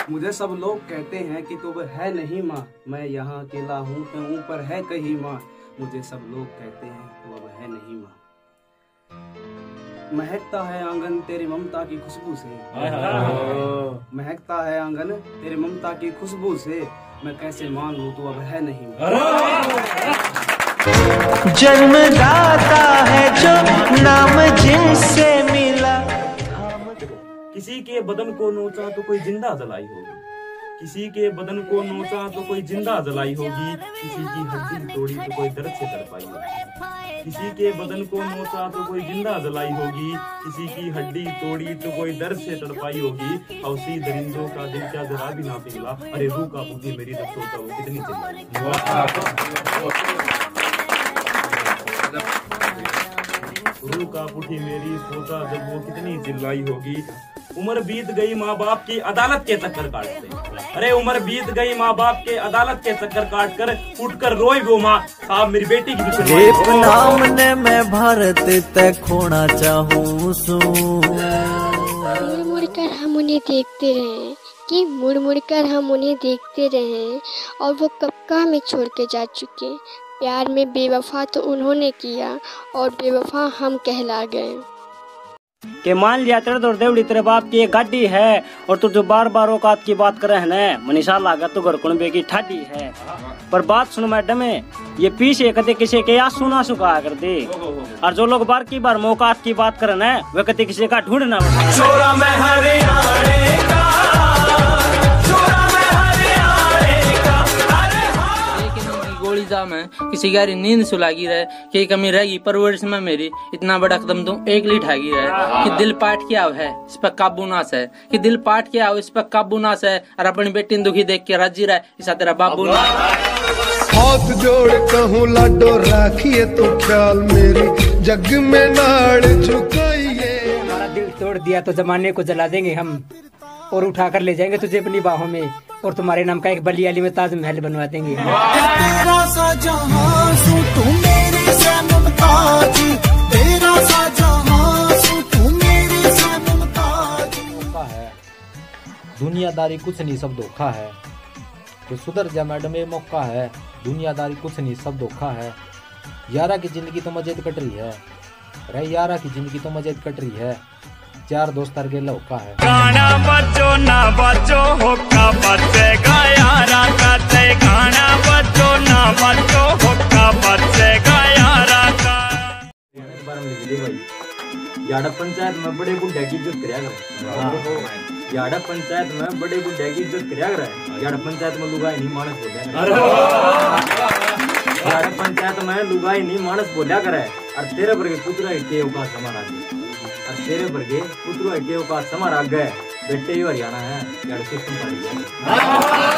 मुझे सब लोग कहते हैं कि तू है नहीं माँ, मैं यहाँ अकेला हूँ तो ऊपर है कहीं माँ। मुझे सब लोग कहते हैं तू अब है नहीं माँ। महकता है आंगन तेरी ममता की खुशबू से, महकता है आंगन तेरी ममता की खुशबू से, मैं कैसे मान लूं तू अब है नहीं माँ। जन्मदाता है जो नाम जिनसे मिला। किसी के बदन को नोचा तो कोई जिंदा जलाई होगी, किसी के बदन को नोचा तो कोई जिंदा जलाई होगी, किसी की हड्डी तोड़ी तो कोई दर्द से तड़पाई होगी, किसी के बदन को नोचा तो कोई जिंदा जलाई होगी, किसी की हड्डी तोड़ी तो कोई दर्द से तड़पाई होगी। औसी दरिंदों का दिल क्या जरा भी ना पिघला, अरे रूह का बुद्धि मेरी जब सोचा वो कितनी चिल्लाई। रूह का पुठी मेरी सोचा जब वो कितनी चिल्लाई होगी। उम्र बीत गई माँ बाप की अदालत के चक्कर काटते, अरे उम्र बीत गई माँ बाप के अदालत के चक्कर काट कर उठ कर रोई वो माँ, साहब मेरी बेटी की नाम ने मैं भारत तक खोना चाहूँ सू। मुड़ मुड़ कर हम उन्हें देखते रहे कि मुड़ मुड़ कर हम उन्हें देखते रहे, और वो कब का हमें छोड़ के जा चुके। प्यार में बेवफा तो उन्होंने किया और बेवफा हम कहला गए। के मान लिया तेरे तो देवड़ी तेरे बाप की एक गाड़ी है, और तू जो बार बार औकात की बात करे है ना, मनीषा लागा तू घर कुणबे की ठाडी है। पर बात सुनो मैडम, ये पीछे कदे किसी के या सुना सुखा कर दे, और जो लोग बार की बार औकात की बात करे ना, वे कदे किसी का ढूंढना। गोली जाम है किसी की नींद सुलागी रहे कि कमी रहेगी परवरिश में मेरी, इतना बड़ा कदम तुम एक ली ठागी रहे कि दिल पाट के आव है इस पर काबू नास है, कि दिल पाट के आओ इस पर काबू नास है, और अपनी बेटी दुखी देख के राजी रहे इसा तेरा बाबू ना। हाथ जोड़ कहूँ लाडो राखिए तो ख्याल मेरी जग में नाड़ झुकाइए। हमारा दिल तोड़ दिया तो जमाने को जला देंगे हम, और उठा कर ले जाएंगे तुझे अपनी बाहों में, और तुम्हारे नाम का एक बलियाली में ताजमहल बनवा देंगे। तेरा सा जहां सू तू मेरे से मुमताज, तेरा सा जहां सू तू मेरे से मुमताज। धोखा है दुनियादारी कुछ नहीं सब धोखा है, तो सुधर जा मैडम ये मौका है। दुनियादारी कुछ नहीं सब धोखा है, यारा की जिंदगी तो मजेद कट रही है, रे यारा की जिंदगी तो मजेद कट रही है, चार दोस्त के लौका है। गाना बजो ना बजो होका बजेगा यारा का, गाना बजो ना बजो होका बजेगा यारा का। याड़ा पंचायत में बड़े बुढ़े की इज्जत करया कर, याड़ा पंचायत में बड़े बुढ़े की इज्जत करया कर, याड़ा पंचायत में लुगाई नहीं मानस बोलिया, याड़ा पंचायत में लुगाई नहीं मानस बोलिया करे, और तेरे पर के पुत्र के का समार आ गए, और तेरे पर के पुत्र के का समार आ गए, बेटे ही हरियाणा है याड़ा सिस्टम पड़ गया।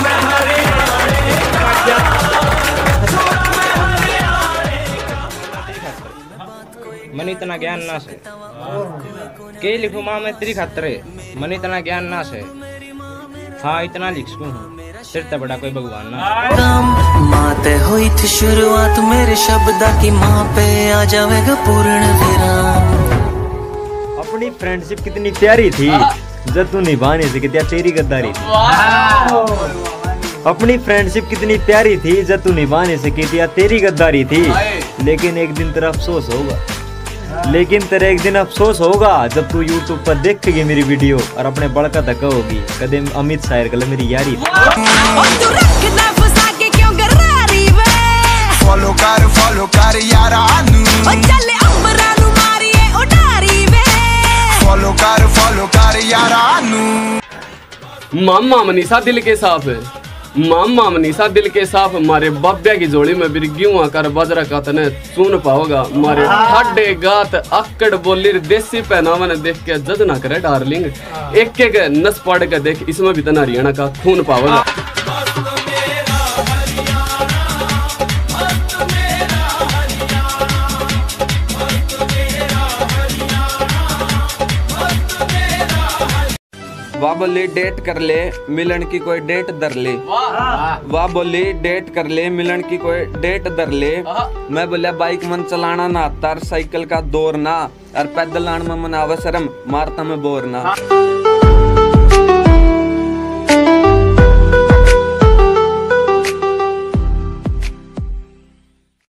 मन इतना ज्ञान ना से के लिखू माँ मैं तेरी खातर मन इतना ज्ञान ना से, हाँ इतना लिख सकूं तेरे से बड़ा कोई भगवान ना। माते हुई थी शुरुआत मेरे शब्द की, माँ पे आ जाएगा पूर्ण विराम। अपनी फ्रेंडशिप कितनी प्यारी थी जब तू निभाने से कितना तेरी गद्दारी थी। अपनी फ्रेंडशिप कितनी प्यारी थी जब तू निभाने से कितना तेरी गद्दारी थी। लेकिन एक दिन तेरा अफसोस होगा, लेकिन तेरा एक दिन अफसोस होगा जब तू YouTube पर देखेगी मेरी वीडियो और अपने बड़का धक्का होगी कदम अमित शायर गल मेरी यारी। फॉलो कर यारा फॉलो कर यारा। मामा मनीषा दिल के साफ है, मामा मनीषा दिल के साफ, मारे बाब्या की जोड़ी में बिरगियों आकर बजरा का तने सुन पाओगा, मारे ठाडे गात अक्कड़ बोली देसी पहनावन देख के जज ना करे डार्लिंग, एक एक नस पड़ के देख इसमें भी तना हरियाणा का खून पाओगा। वाह बोली डेट कर ले मिलन की कोई डेट दर ले, वाह बोली डेट कर ले मिलन की कोई डेट दर ले। मैं बोलिया बाइक मन चलाना ना आता, साइकिल का दौर ना, और पैदल आन में मनावा शर्म मारता में बोर ना।